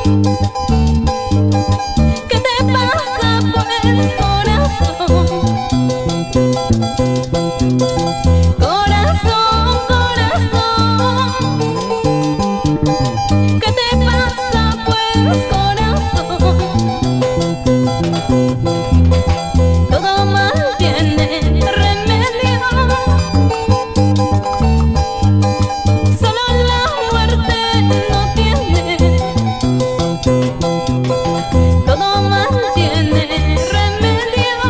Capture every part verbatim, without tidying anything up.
¿Qué te pasa pues, corazón? Corazón, corazón. ¿Qué te pasa pues, corazón? Todo mal tiene remedio, solo la muerte no tiene. Todo mal tiene remedio,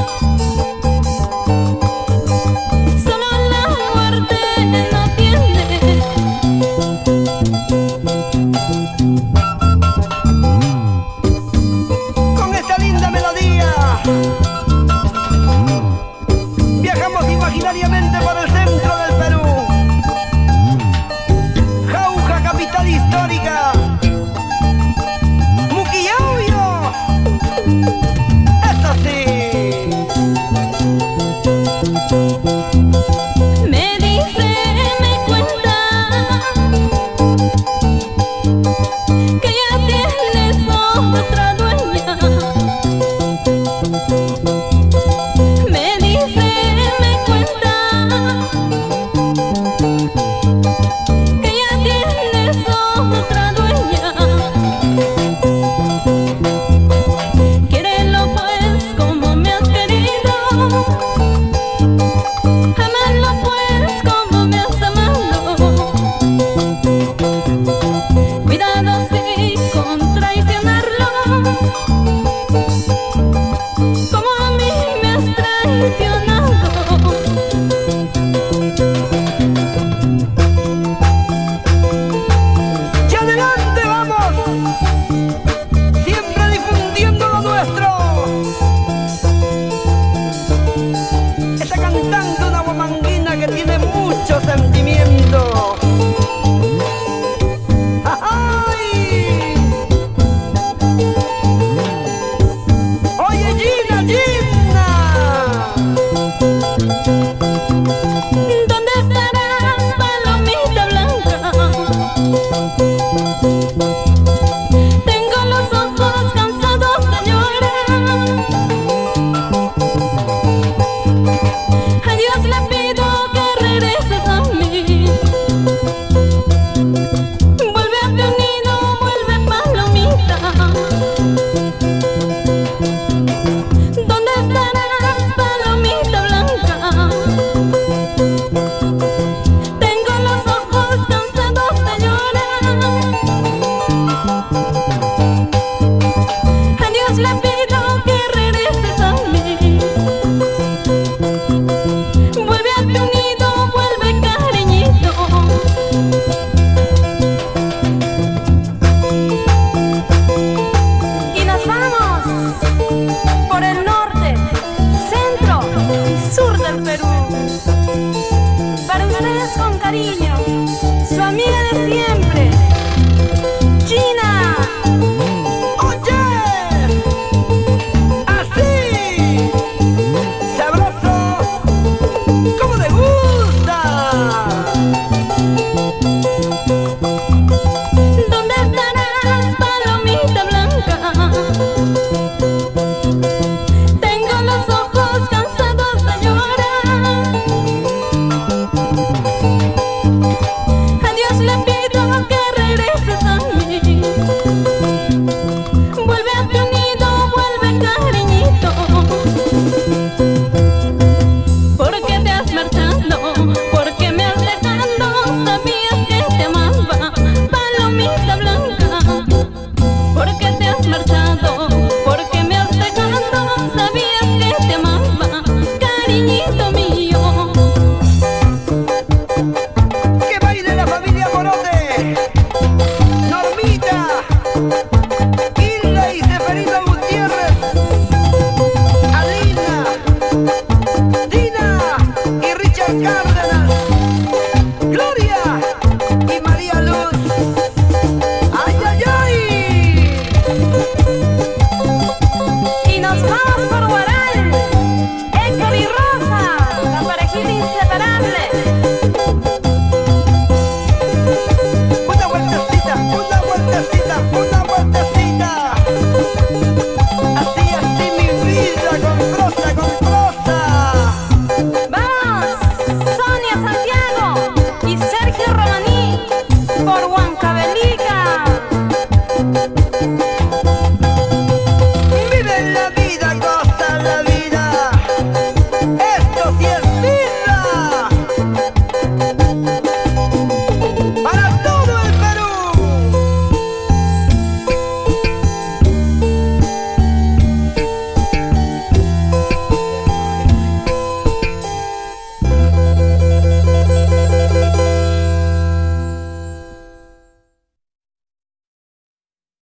solo la muerte no tiene. Con esta linda melodía viajamos imaginariamente por el centro del Perú. Jauja, capital histórica. Muquillauyo. Eso sí. Me dice, me cuenta que ya tienes otra dueña. Me dice, me cuenta que ya tienes otra dueña. Quiérelo pues como me has querido, amalo pues como me has amado. Cuidado sí con traicionarlo, como a mí me has traicionado. ¡Y adelante vamos! Siempre difundiendo lo nuestro. Está cantando una guamanguina que tiene mucho sentimiento. ¡Ay! Oye, Gina, Gina. ¿Dónde estarás, palomita blanca? Tengo los ojos cansados de llorar. A Dios le pido que regreses a mí. Vuelve a tu nido, vuelve, palomita. ¿Dónde estarás, palomita blanca? Tengo los ojos cansados de llorar.